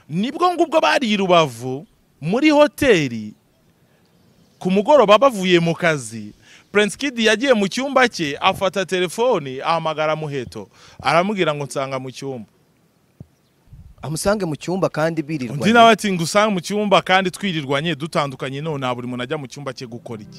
nibwo ngubwo bari i Rubavu muri hoteli ku mugoroba bavuye mu kazi. Prince Kid yagiye mu cyumba cye afata telefoni ahamagara Muheto aramubwira ngo nsanga mu cyumba. Amusange mu cyumba kandi birirwa. Undi nawe ati ngusanga mu cyumba kandi twirirwanye dutandukanye none na buri muntu ajya mu cyumba cye gukora iki.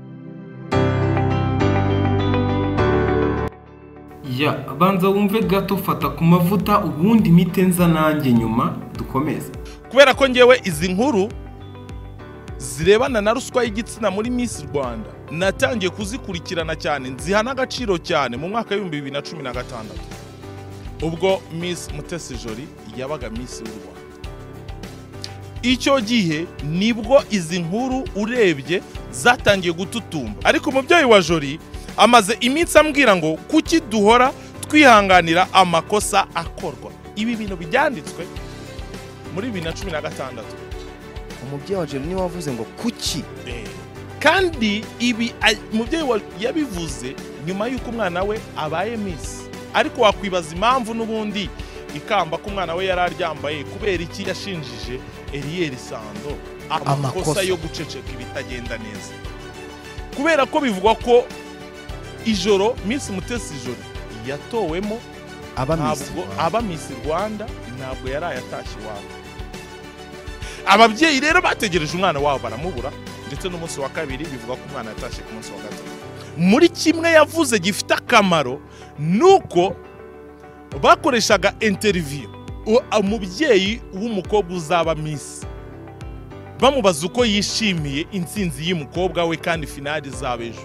Ya banza wumve gato Fata Kumavuta ubundi mitenza nanjye nyuma dukomeza. Kubera ko ngewe izi nkuru zirebana na ruswa y'igitsina muri Miss Rwanda natangiye kuzikurikirana cyane nziha n'agaciro cyane mu mwaka wa 2016 ubwo Miss Mutesi Jolly yabaga Miss y'u Rwanda. Icyo gihe nibwo izi nkuru urebye zatangiye gututumba, ariko umubyeyi wa Jolly amaze iminsi ambwira ngo kuki duhora twihanganira amakosa akorwa. Ibi bintu byanditswe muri 2016. Umubyeyi wa Jolly ni wavuze ngo kuki kandi ibi umubyeyi yabivuze nyuma y'uko umwana we abaye Miss, ariko wakwibaza impamvu n'ubundi ikamba ko umwana we yararyambaye kubera iki yashinjije Eliel Sando amakosa yo guceceka ibitagenda neza. Kubera ko bivugwa ko ijoro Miss Mutesi Jolly yatowemo aba Miss Rwanda ntabwo yarayatashye iwabo. Ababyeyi rero bategereje umwana wabo baramubura, ndetse n'umunsi wa kabiri bivuga ko umwana yatashye ku munsi wa gatatu. Muri kimwe yavuze gifite akamaro nuko bakoreshaga interview umubyeyi w'umukobwa uzaba Miss bamubaza uko yishimiye intsinzi y'umukobwa we kandi finali zabejo.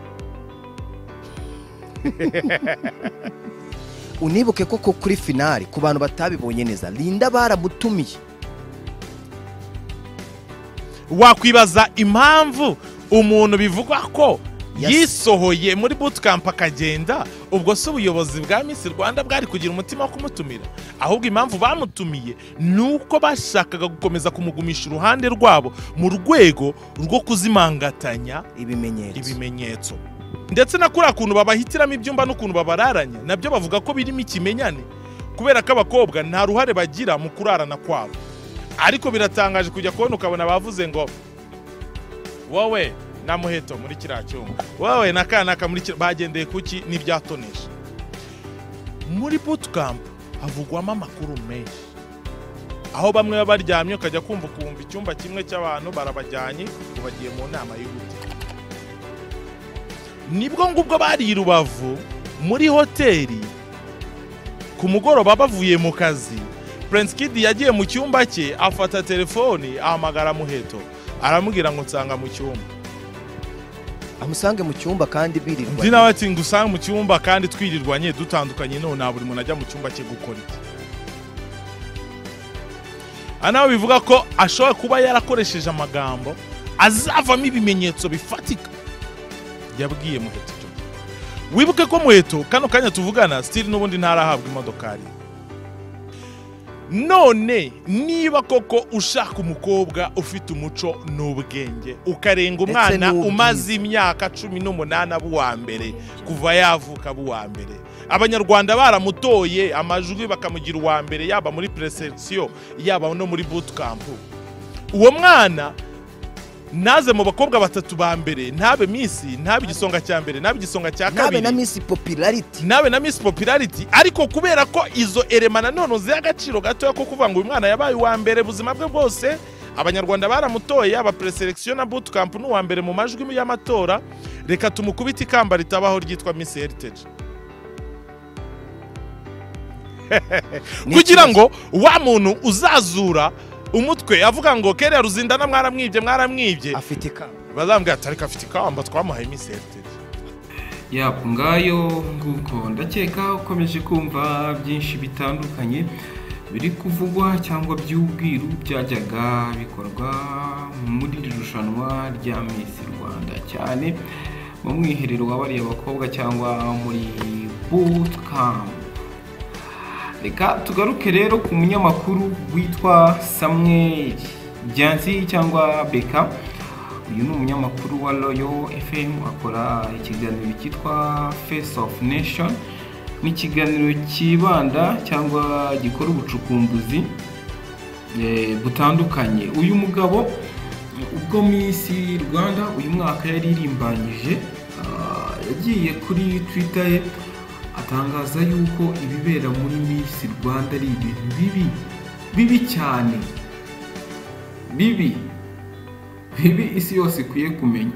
Unibuke koko kuri finali ku bantu batabibonye neza Linda baramutumiye. Wakwibaza impamvu umuntu bivugwa ko yisohoye muri bootcamp akagenda, ubwo se ubuyobozi bwa Miss Rwanda bwari kugira umutima wo kumutumira? Ahubwo impamvu bamutumiye nuko bashakaga gukomeza kumugumisha uruhande rwabo mu rwego rwo kuzimangatanya ibimenyetso. Ndetse na kuri akuntu babahitiramo ibyumba n'ukuntu babararanya nabyo bavuga ko birimo ikimenyane, kubera ko abakobwa nta ruhare bagira mu kurarana kwabo. Ariko biratangaje kujya kubona ukabona bavuze ngo wowe na Muheto muri kiriya cyumba, wowe na Kanaka muri bagendeye kuki n'ibyatonesha. Muri bootcamp havugwamo amakuru menshi, aho bamwe baba baryamye ukajya kumva icyumba kimwe cy'abantu barabajyanye bagiye mu nama y'ubuti. Nibwo ngubwo bari i Rubavu muri hoteli ku mugoroba bavuye mu kazi. Prince Kid yagiye mu cyumba cye afata telefoni ahamagara Muheto aramubwira ngo nsanga mu cyumba. Amusange mu cyumba kandi birirwa. Undi nawe ati ngusanga mu cyumba kandi twirirwanye dutandukanye none na buri muntu ajya mu cyumba cye gukora iki. Anawe bivuga ko ashobora kuba yarakoresheje amagambo azavamo ibimenyetso bifatika yabwiye Muheto. Wibuke ko Muheto kano kanya tuvugana still n'ubundi ntarahabwa imodokari. None niba koko ushaka umukobwa ufite umuco n'ubwenge ukarenga umwana umaze imyaka 18 abuwa mbere kuva yavuka buwa mbere, abanyarwanda baramutoye amajwi bakamugira uwa mbere yaba muri preselection yaba no muri bootcamp, uwo mwana naze mu bakobwa batatu ba mbere ntabe Miss, ntabe igisonga cya mbere, ntabe igisonga cya kabiri, nabe na Miss Popularity, nabe na Miss Popularity. Ariko kubera ko izo elemana none z'agaciro gato ko kuvuga ngo uyu mwana yabaye uwa mbere buzima bwe bwose, abanyarwanda baramutoye aba preselection na bootcamp n'uwa mbere mu majwi y'amatora, reka tumukubita ikamba ritabaho ryitwa Miss Heritage. Kugira ngo wa muntu uzazura umutwe avuga ngo kera ruzindana mwaramwibye afite ikamba, bazambwira ati ariko afite ikamba twamuhaye Miss Heritage. Ngayo nguko ndakeka ukomeje kumva byinshi bitandukanye biri kuvugwa cyangwa by'ubwiru byajyaga bikorwa muri irushanwa rya Miss Rwanda, cyane mu mwiherero w'abari abakobwa cyangwa muri bootcamp. Reka tugaruke rero ku munyamakuru witwa Samuel Jansi cyangwa Beka. Uyu ni umunyamakuru wa Royal FM akora ikiganiro cyitwa Face of Nation, ni ikiganiro kibanda cyangwa gikora ubucukumbuzi butandukanye. Uyu mugabo ubwo Miss Rwanda uyu mwaka yaririmbanyije yagiye kuri Twitter ye atangaza yuko ibibera muri Miss Rwanda ari ibintu bibi cyane, bibi isi yose ikwiye kumenya.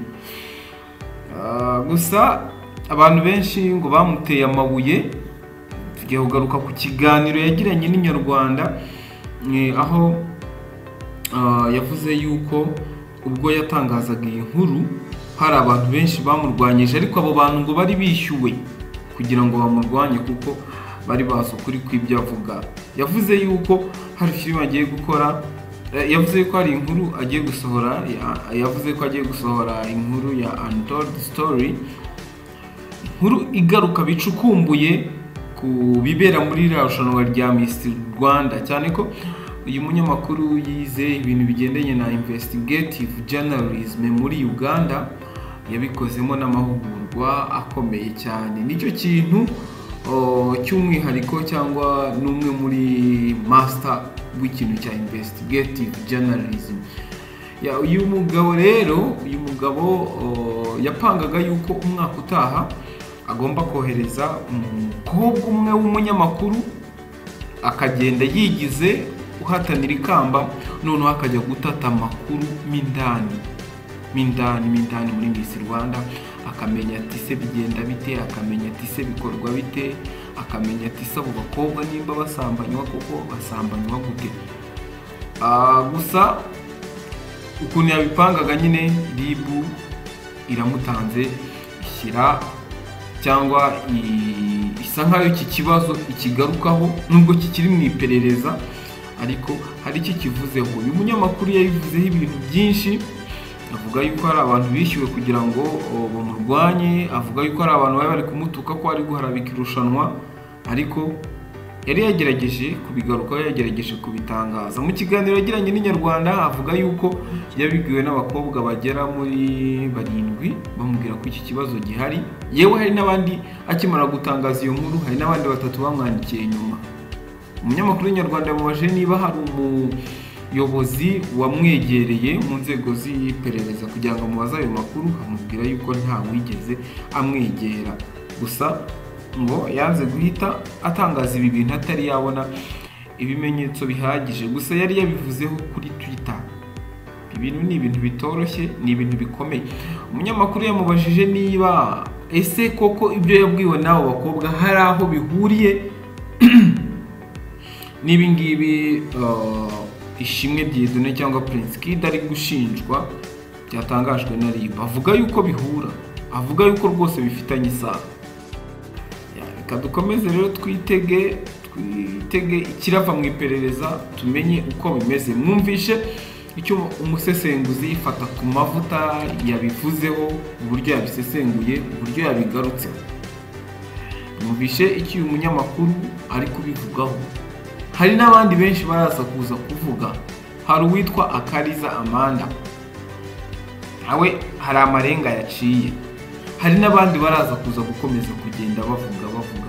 Gusa abantu benshi ngo bamuteye amabuye. Tugiye kugaruka ku kiganiro yagiranye n'Inyarwanda aho yavuze yuko ubwo yatangazaga iyi nkuru hari abantu benshi bamurwanyije, ariko abo bantu ngo bari bishyuwe kugira ngo bamurwanye kuko bari bazi ukuri kw'ibyo avuga. Yavuze yuko hari filime agiye gukora, yavuze ko hari inkuru agiye gusohora, yavuze ko agiye gusohora inkuru ya Untold Story, inkuru igaruka bicukumbuye ku bibera muri irushanwa rya Miss Rwanda, cyane ko uyu munyamakuru yize ibintu bigendanye na investigative journalism muri Uganda, yabikozemo n'amahugurwa akomeye cyane. Nicyo kintu cy'umwihariko cyangwa n'umwe muri master w'ikintu cya investigative journalism. Uyu mugabo rero, yapangaga yuko umwaka utaha agomba kohereza umukobwa umwe w'umunyamakuru akagenda yigize uhatanira ikamba, noneho akajya gutata amakuru mindani muri Miss Rwanda, akamenya ati se bigenda bite, akamenya ati se bikorwa bite, akamenya ati se abo bakobwa nimba basambanywa koko basambanywa gute. Gusa ukuntu yabipangaga nyine ribu iramutanze ishyira cyangwa isa nkaho iki kibazo ikigarukaho nubwo kikiri mu iperereza, ariko hari iki kivuzeho. Uyu munyamakuru yabivuzeho ibintu byinshi, avuga yuko hari abantu bishyuwe kugira ngo bamurwanye, avuga yuko hari abantu bari kumutuka ko ari guharabika irushanwa, ariko yari yagerageje kubigarukaho, yagerageje kubitangaza. Mu kiganiro yagiranye n'Inyarwanda avuga yuko yabibwiwe n'abakobwa bagera muri 7 bamubwira ko iki kibazo gihari. Yewe hari n'abandi akimara gutangaza iyo nkuru, hari n'abandi 3 bamwandikiye inyuma. Umunyamakuru w'Inyarwanda yamubaje niba hari umuyobozi wamwegereye mu nzego z'iperereza kugira ngo amubaze ayo makuru, amubwira yuko nta wigeze amwegera. Gusa ngo yanze guhita atangaza ibi bintu atari yabona ibimenyetso bihagije. Gusa yari yabivuzeho kuri Twitter. Ibintu ni ibintu bitoroshye, ni ibintu bikomeye. Umunyamakuru yamubajije niba ese koko ibyo yabwiwe n'abo bakobwa hari aho bihuriye n'ibi ngibi Ishimwe Dieudonné cyangwa Prince Kid ari gushinjwa byatangajwe na RIB. Avuga yuko bihura, avuga yuko rwose bifitanye isano. Reka dukomeze rero twitege ikirava mu iperereza, tumenye uko bimeze. Mwumvishe icyo umusesenguzi Fata Kumavuta yabivuzeho, uburyo yabisesenguye, uburyo yabigarutse. Mwumvishe icyo uyu munyamakuru ari kubivugaho. Hari n'abandi benshi baraza kuza kuvuga. Hari uwitwa Akariza Amanda, nawe hari amarenga yaciye. Hari n'abandi baraza kuza gukomeza kugenda bavuga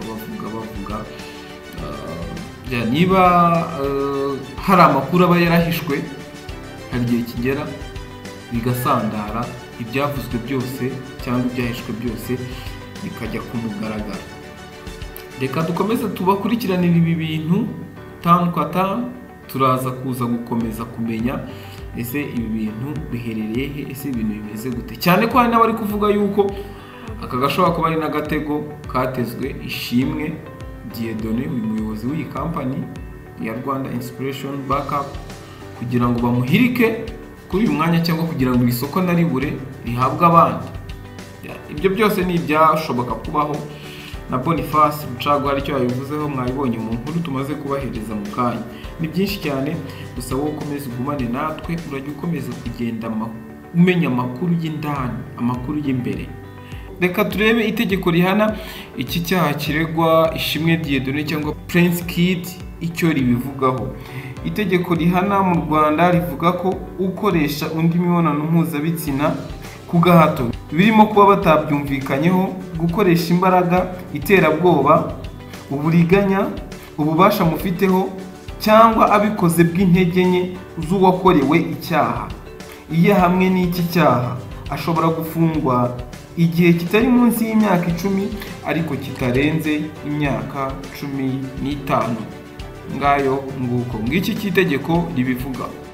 niba hari amakuru aba yarahishwe, hari igihe kigera bigasandara, ibyavuzwe byose cyangwa ibyahishwe byose bikajya ku mugaragaro. Reka dukomeze tubakurikiranira ibi bintu tanu kwa tanu, turaza kuza gukomeza kumenya ese ibi bintu biherereye he, ese ibintu bimeze gute. Cyane ko hari n'abari kuvuga yuko aka gashobora kuba ari n'agatego katezwe Ishimwe Dieudonné, uyu muyobozi w'iyi company ya Rwanda Inspiration Backup, kugira ngo bamuhirike kuri uyu mwanya cyangwa kugira ngo isoko naribure rihabwe abandi. Ibyo byose ni ibyashoboka kubaho. Na Boniface Rucago hari icyo yabivuzeho, mwabibonye mu nkuru tumaze kubahereza mu kanya. Ni byinshi cyane, gusa wowe ukomeze ugumane natwe, urajya ukomeza kugenda umenya amakuru y'indani, amakuru y'imbere. Reka turebe itegeko rihana iki cyaha kiregwa Ishimwe Dieudonné cyangwa Prince Kid icyo ribivugaho. Itegeko rihana mu Rwanda rivuga ko ukoresha undi mibonano mpuzabitsina ku gahato, birimo kuba batabyumvikanyeho, gukoresha imbaraga, iterabwoba, uburiganya, ububasha mufiteho, cyangwa abikoze bw'intege nke z'uwakorewe icyaha. Iyo hamwe n'iki cyaha ashobora gufungwa igihe kitari munsi y'imyaka 10 ariko kitarenze imyaka 15. Ngayo nguko ngiki cy'itegeko ribivuga.